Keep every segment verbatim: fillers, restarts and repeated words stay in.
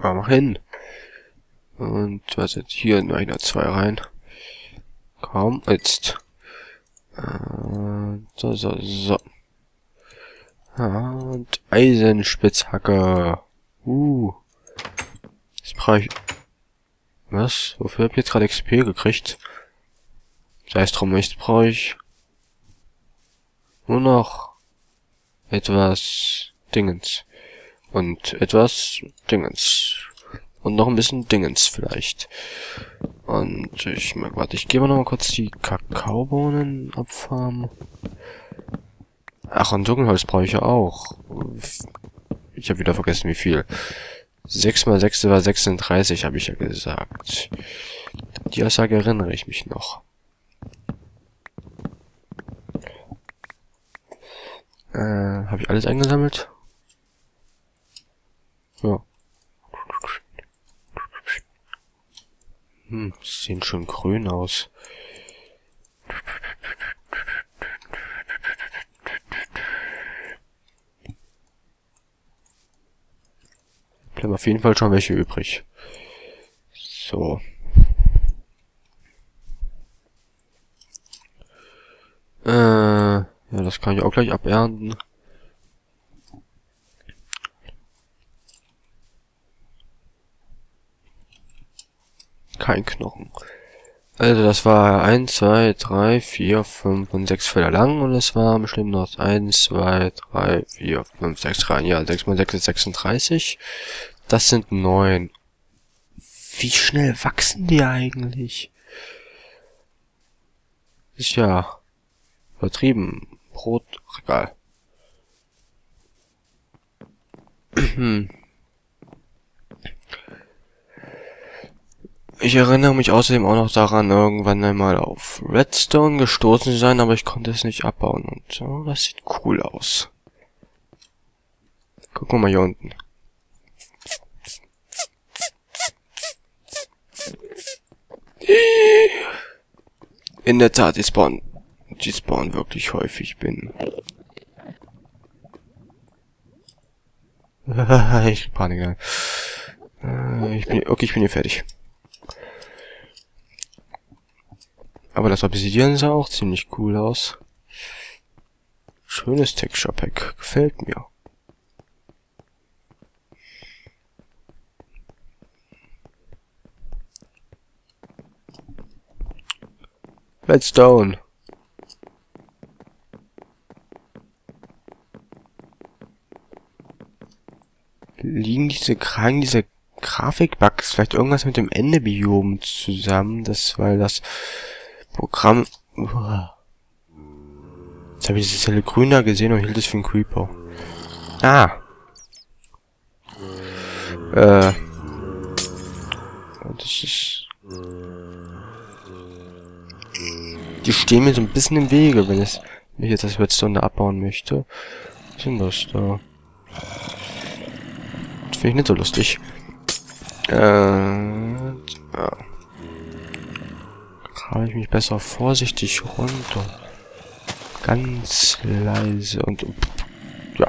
Ja, mach hin. Und was jetzt hier in einer zwei rein. Komm, jetzt. Äh, so, so, so. Und Eisenspitzhacke. Uh. Jetzt brauche ich... Was? Wofür hab ich jetzt gerade X P gekriegt? Sei es drum, jetzt brauche ich... nur noch... etwas... Dingens. Und etwas... Dingens. Und noch ein bisschen Dingens vielleicht. Und ich... Warte, ich gehe mal noch mal kurz die Kakaobohnen abfarmen. Ach, und Dunkelholz brauche ich ja auch. Ich habe wieder vergessen, wie viel. sechs mal sechs war sechsunddreißig, habe ich ja gesagt. Die Aussage erinnere ich mich noch. Äh, habe ich alles eingesammelt? Ja. Hm, sehen schon grün aus. Bleiben auf jeden Fall schon welche übrig. So. Äh, ja, das kann ich auch gleich abernten. Kein Knochen. Also das war eins, zwei, drei, vier, fünf und sechs Felder lang und es war bestimmt noch eins, zwei, drei, vier, fünf, sechs Reihen. Ja, sechs mal sechs ist sechsunddreißig. Das sind neun. Wie schnell wachsen die eigentlich? Ist ja übertrieben. Brotregal. Ich erinnere mich außerdem auch noch daran, irgendwann einmal auf Redstone gestoßen zu sein, aber ich konnte es nicht abbauen. Und oh, das sieht cool aus. Gucken wir mal hier unten. In der Tat, die spawnen, die spawnen wirklich häufig. Bin. ich Panik. Ich bin, okay, ich bin hier fertig. Aber das Obsidian sah auch ziemlich cool aus. Schönes Texture Pack. Gefällt mir. Redstone. Liegen diese Kragen, diese Grafikbugs vielleicht irgendwas mit dem Endebiom zusammen? Das, weil das Programm... Uah. Jetzt habe ich dieses helle Grün da gesehen und hielt es für einen Creeper. Ah. Äh. Das ist... Die stehen mir so ein bisschen im Wege, wenn, es, wenn ich jetzt das Redstone abbauen möchte. Was ist denn das da? Das finde ich nicht so lustig. Äh... Ja. Habe ich mich besser vorsichtig runter. Ganz leise und... Ja.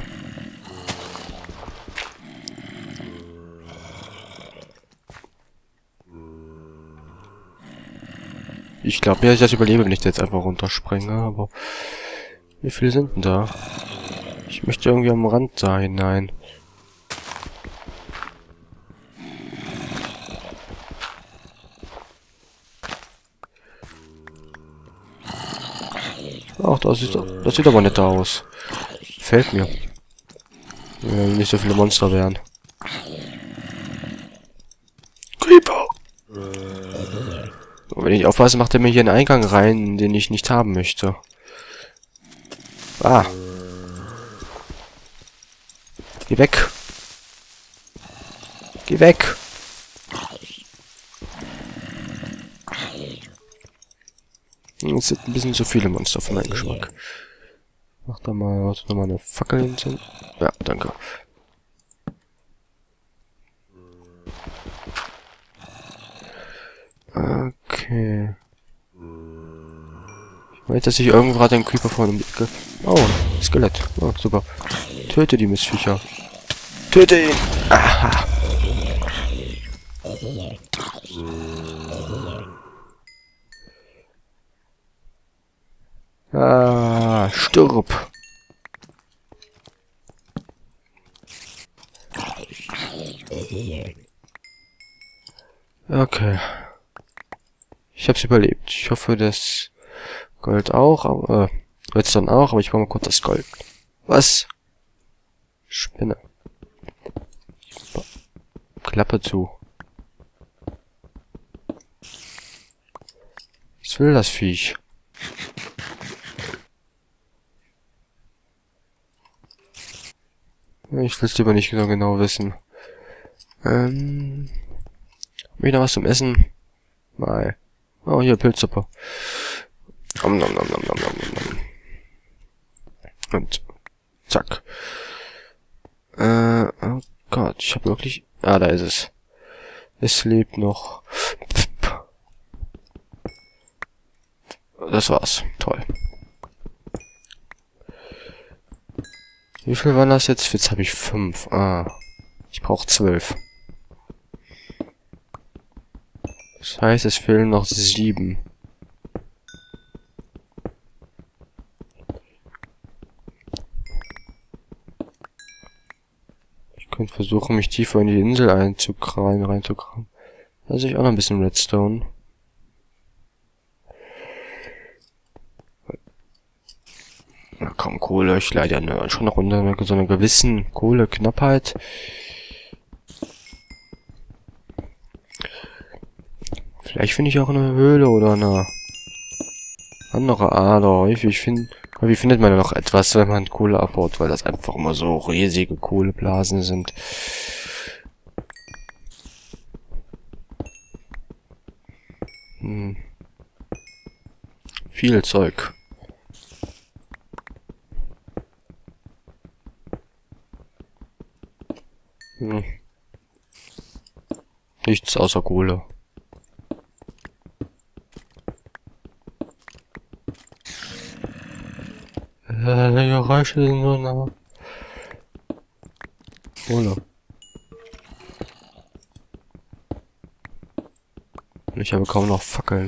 Ich glaube, ja, ich das überlebe, wenn ich da jetzt einfach runterspringe, aber... Wie viele sind denn da? Ich möchte irgendwie am Rand da hinein. Ach, das sieht, das sieht aber netter aus. Fällt mir. Wenn nicht so viele Monster wären. Creeper! Und wenn ich aufpasse, macht er mir hier einen Eingang rein, den ich nicht haben möchte. Ah. Geh weg. Geh weg. Es sind ein bisschen zu viele Monster für meinen Geschmack. Mach da mal, warte, noch mal eine Fackel hinten. Ja, danke. Okay. Ich weiß, dass ich irgendwo gerade einen Creeper vorne mitge... Oh, Skelett. Oh, super. Töte die Mistviecher. Töte ihn! Aha. Ah, stirb. Okay. Ich hab's überlebt. Ich hoffe, das Gold auch, aber, äh, Redstone auch, aber ich brauche mal kurz das Gold. Was? Spinne. Klappe zu. Was will das Viech? Ich will's lieber nicht so genau wissen. Ähm... Hab ich noch was zum Essen? Nein. Oh, hier, Pilzsuppe. Nom, nom, nom, nom, nom, nom, nom. Und zack. Äh, oh Gott, ich habe wirklich... Ah, da ist es. Es lebt noch. Das war's. Toll. Wie viel waren das jetzt? Jetzt habe ich fünf. Ah. Ich brauche zwölf. Das heißt, es fehlen noch sieben. Ich könnte versuchen, mich tiefer in die Insel einzugraben, reinzugraben. Da sehe ich auch noch ein bisschen Redstone. Na komm, Kohle, ich leide ja schon noch unter einer, so einer gewissen Kohleknappheit. Vielleicht finde ich auch eine Höhle oder eine andere Ader. Häufig, find, häufig findet man ja noch etwas, wenn man Kohle abbaut, weil das einfach immer so riesige Kohleblasen sind. Hm. Viel Zeug. Hm. Nichts außer Kohle. Äh, die Geräusche sind nur nach Kohle. Und ich habe kaum noch Fackeln.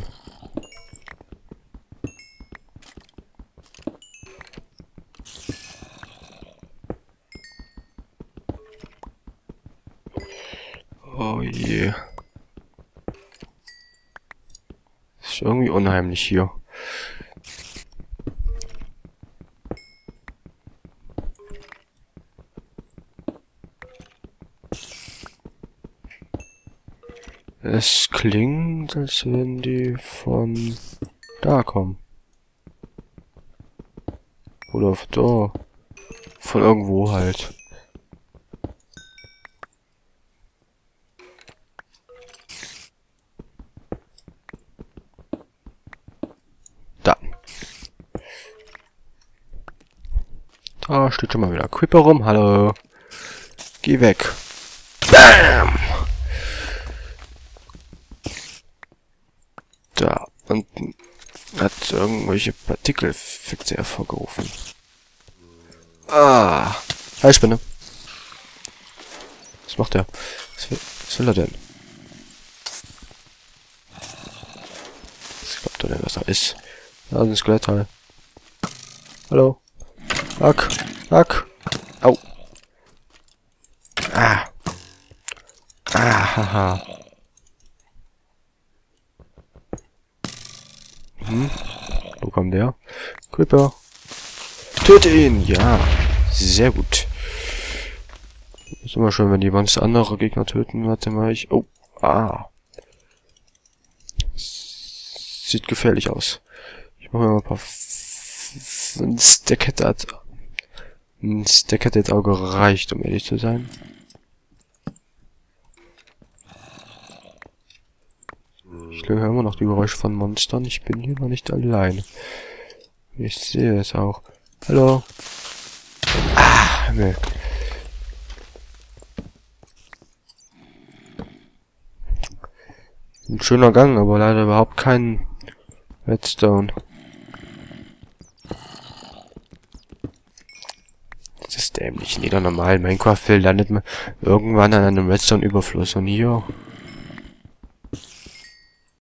Oh je. Ist irgendwie unheimlich hier. Es klingt, als wenn die von da kommen. Oder von da. Von irgendwo halt. Da. Da steht schon mal wieder Creeper rum. Hallo. Geh weg. Bam! Da unten hat irgendwelche Partikeleffekte hervorgerufen. Ah. Hi, Spinne. Was macht der? Was will, was will er denn? Was glaubt er denn, was er ist? Da ist ein Skelettteil. Hallo. Hack. Hack. Au. Ah. Ah, haha. Hm. Wo kommt der? Creeper. Töte ihn! Ja. Sehr gut. Ist immer schön, wenn die Monster andere Gegner töten. Warte mal, ich... Oh. Ah. Sieht gefährlich aus. Ich mache mir mal ein paar... Ein Stack hätte... Ein Stack hätte jetzt auch gereicht, um ehrlich zu sein. Ich höre immer noch die Geräusche von Monstern. Ich bin hier noch nicht allein. Ich sehe es auch. Hallo. Ah, Himmel. Ein schöner Gang, aber leider überhaupt kein Redstone. Das ist dämlich. In jeder normalen Minecraft-Welt landet man irgendwann an einem Redstone-Überfluss. Und hier